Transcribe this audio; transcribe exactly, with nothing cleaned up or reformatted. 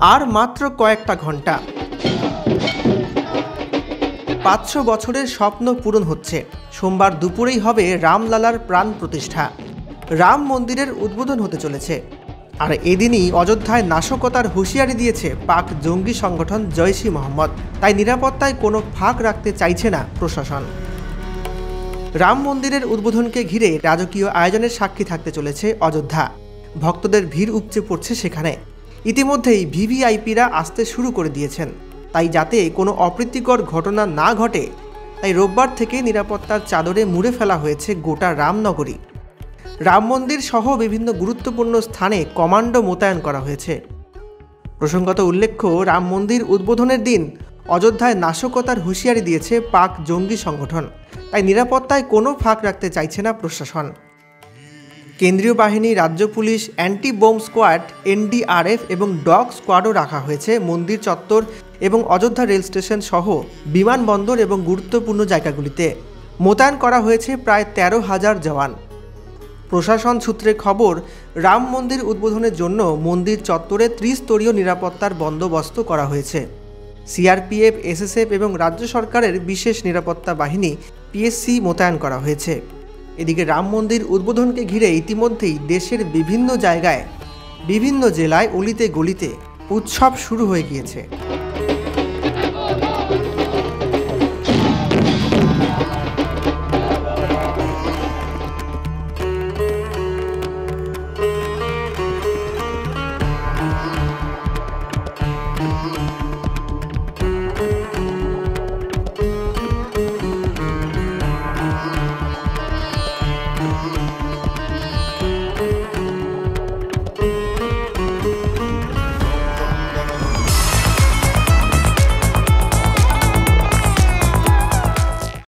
আর মাত্র কয়েকটা ঘন্টা পাঁচশো বছরের স্বপ্ন পূরণ হচ্ছে। সোমবার দুপুরেই হবে রামলালার প্রাণ প্রতিষ্ঠা। রাম মন্দিরের উদ্বোধন হতে চলেছে। আর এদিনই অযোধ্যায় নাশকতার হুঁশিয়ারি দিয়েছে পাক জঙ্গি সংগঠন জৈশ ই মোহাম্মদ। তাই নিরাপত্তায় কোনো ফাঁক রাখতে চাইছে না প্রশাসন। রাম মন্দিরের উদ্বোধনকে ঘিরে রাজকীয় আয়োজনের সাক্ষী থাকতে চলেছে অযোধ্যা। ভক্তদের ভিড় উপচে পড়ছে সেখানে। ইতিমধ্যেই ভিভিআইপিরা আসতে শুরু করে দিয়েছেন। তাই যাতে কোনো অপ্রীতিকর ঘটনা না ঘটে, তাই রোববার থেকে নিরাপত্তার চাদরে মুড়ে ফেলা হয়েছে গোটা রামনগরী। রাম মন্দির সহ বিভিন্ন গুরুত্বপূর্ণ স্থানে কমান্ডো মোতায়েন করা হয়েছে। প্রসঙ্গত উল্লেখ্য, রাম মন্দির উদ্বোধনের দিন অযোধ্যায় নাশকতার হুঁশিয়ারি দিয়েছে পাক জঙ্গি সংগঠন। তাই নিরাপত্তায় কোনো ফাঁক রাখতে চাইছে না প্রশাসন। কেন্দ্রীয় বাহিনী, রাজ্য police, anti bomb squad, NDRF এবং ডগ স্কোয়াডও রাখা হয়েছে মন্দির চত্বর এবং অযোধ্যা রেল স্টেশন সহ বিমানবন্দর এবং গুরুত্বপূর্ণ জায়গাগুলিতে। মোতায়েন করা হয়েছে প্রায় তেরো হাজার জওয়ান। প্রশাসন সূত্রে খবর, রাম মন্দির উদ্বোধনের জন্য মন্দির চত্বরে ত্রিস্তরীয় নিরাপত্তার বন্দোবস্ত করা হয়েছে। সিআরপিএফ, এসএসএফ এবং রাজ্য সরকারের বিশেষ নিরাপত্তা বাহিনী পিএসসি মোতায়েন করা হয়েছে। এদিকে রাম মন্দির উদ্বোধনকে ঘিরে ইতিমধ্যেই দেশের বিভিন্ন জায়গায়, বিভিন্ন জেলায় অলিতে গলিতে উৎসব শুরু হয়ে গিয়েছে।